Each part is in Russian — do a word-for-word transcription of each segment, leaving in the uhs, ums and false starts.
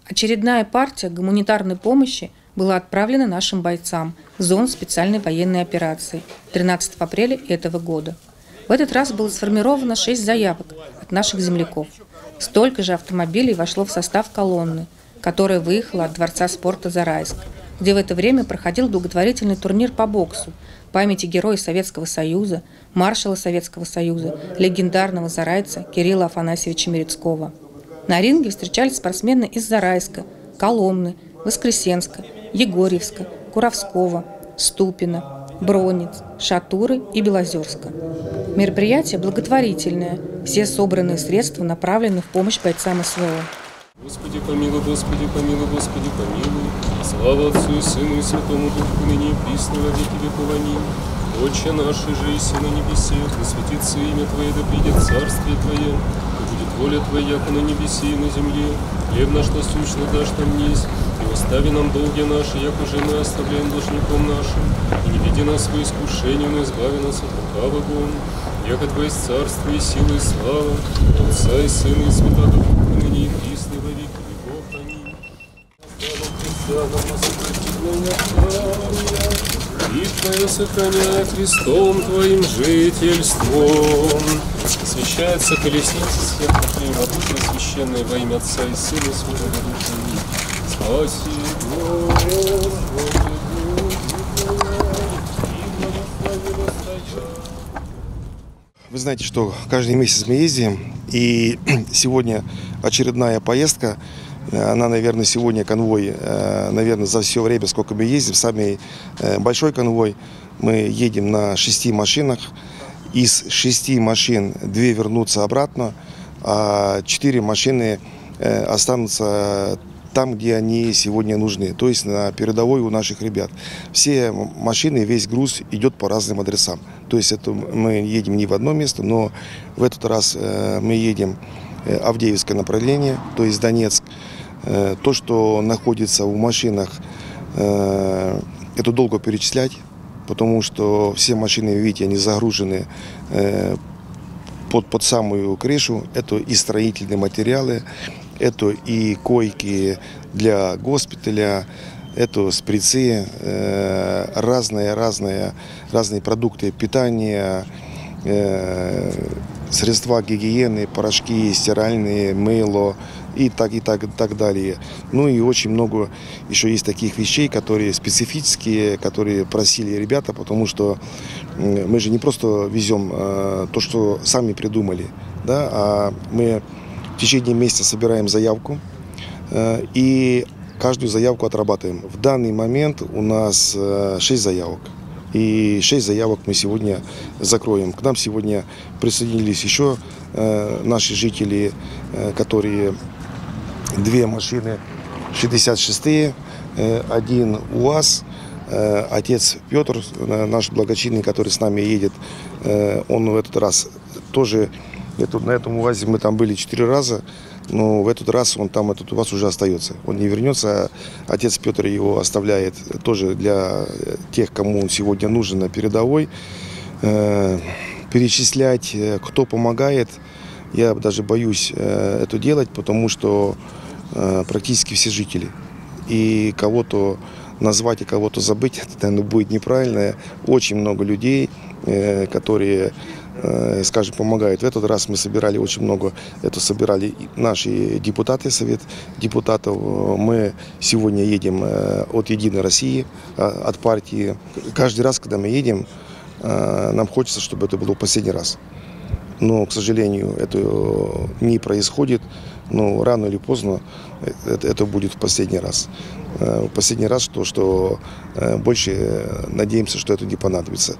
Очередная партия гуманитарной помощи была отправлена нашим бойцам в зону специальной военной операции тринадцатого апреля этого года. В этот раз было сформировано шесть заявок от наших земляков. Столько же автомобилей вошло в состав колонны, которая выехала от Дворца спорта «Зарайск», где в это время проходил благотворительный турнир по боксу в памяти героя Советского Союза, маршала Советского Союза, легендарного зарайца Кирилла Афанасьевича Мерецкого. На ринге встречались спортсмены из Зарайска, Коломны, Воскресенска, Егорьевска, Куровского, Ступино, Бронниц, Шатуры и Белозерска. Мероприятие благотворительное. Все собранные средства направлены в помощь бойцам СВО. Господи помилуй, Господи помилуй, Господи помилуй. Слава Отцу и Сыну и Святому Духу, ныне и присно во веки веков. Аминь. Отче наш, же и на небесе, да светится имя Твое, да придет царствие Твое, да будет воля Твоя, яко на небесе и на земле. Хлеб наш насущный дашь нам несть, и остави нам долги наши, як уже мы оставляем должником нашим. И не веди нас в искушение, но избави нас от лукавого. Яко Твое царство и сила и слава, Отца и Сына и Святого Духа, ныне и присно во веки веков. Аминь. И Твое сохраняя Христом Твоим жительством. Освящается колесница всех Твоим обычно священной во имя Отца и Сына и Святого Духа. Спаси, Господи, Вы знаете, что каждый месяц мы ездим, и сегодня очередная поездка. Она, наверное, сегодня конвой, наверное, за все время, сколько мы ездим, самый большой конвой. Мы едем на шести машинах. Из шести машин две вернутся обратно, а четыре машины останутся там, где они сегодня нужны, то есть на передовой у наших ребят. Все машины, весь груз идет по разным адресам. То есть это мы едем не в одно место, но в этот раз мы едем Авдеевское направление, то есть Донецк. То, что находится в машинах, это долго перечислять, потому что все машины, видите, они загружены под, под самую крышу. Это и строительные материалы, это и койки для госпиталя, это шприцы, разные, разные, разные продукты питания, средства гигиены, порошки стиральные, мыло и так, и так, и так далее. Ну и очень много еще есть таких вещей, которые специфические, которые просили ребята, потому что мы же не просто везем то, что сами придумали, да, а мы в течение месяца собираем заявку и каждую заявку отрабатываем. В данный момент у нас шесть заявок. И шесть заявок мы сегодня закроем. К нам сегодня присоединились еще э, наши жители, э, которые две машины шестьдесят шестые, э, один УАЗ. Э, отец Петр, э, наш благочинный, который с нами едет, э, он в этот раз тоже, это, на этом УАЗе мы там были четыре раза, но в этот раз он там, этот УАЗ уже остается. Он не вернется. Отец Петр его оставляет тоже для тех, кому он сегодня нужен на передовой. Перечислять, кто помогает, я даже боюсь это делать, потому что практически все жители. И кого-то назвать и кого-то забыть, это, наверное, будет неправильно. Очень много людей, которые, скажем, помогают. В этот раз мы собирали очень много, это собирали наши депутаты, совет депутатов. Мы сегодня едем от «Единой России», от партии. Каждый раз, когда мы едем, нам хочется, чтобы это было в последний раз. Но, к сожалению, это не происходит. Но рано или поздно это, это будет в последний раз. В последний раз, что, что больше надеемся, что это не понадобится.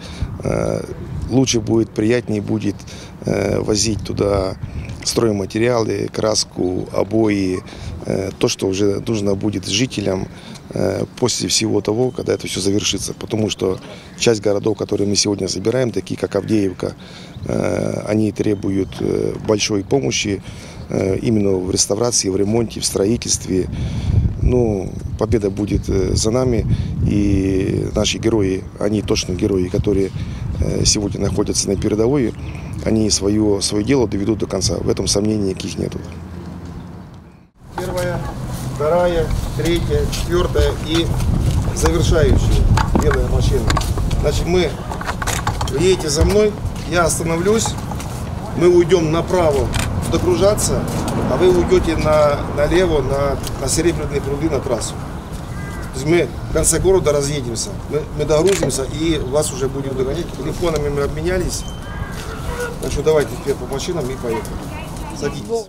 Лучше будет, приятнее будет возить туда стройматериалы, краску, обои, то, что уже нужно будет жителям после всего того, когда это все завершится. Потому что часть городов, которые мы сегодня собираем, такие как Авдеевка, они требуют большой помощи именно в реставрации, в ремонте, в строительстве. Ну, победа будет за нами, и наши герои, они точно герои, которые сегодня находятся на передовой, они свое, свое дело доведут до конца. В этом сомнений никаких нету. Первое. вторая, третья, четвертая и завершающая белая машина. Значит, мы, вы едете за мной, я остановлюсь, мы уйдем направо догружаться, а вы уйдете на, налево на, на Серебряные пруды на трассу. То есть мы в конце города разъедемся, мы, мы догрузимся и вас уже будем догонять. Телефонами мы обменялись. Так что давайте теперь по машинам и поехали. Садитесь.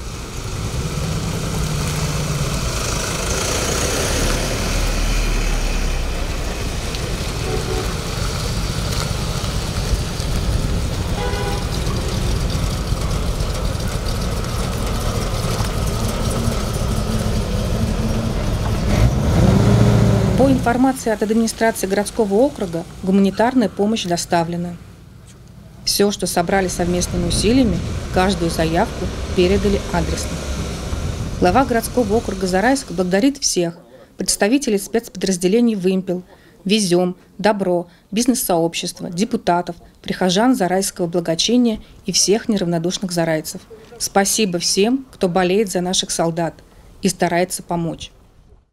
По информации от администрации городского округа, гуманитарная помощь доставлена. Все, что собрали совместными усилиями, каждую заявку передали адресно. Глава городского округа Зарайск благодарит всех представителей спецподразделений «Вымпел», «Везем», «Добро», бизнес-сообщества, депутатов, прихожан Зарайского благочиния и всех неравнодушных зарайцев. Спасибо всем, кто болеет за наших солдат и старается помочь.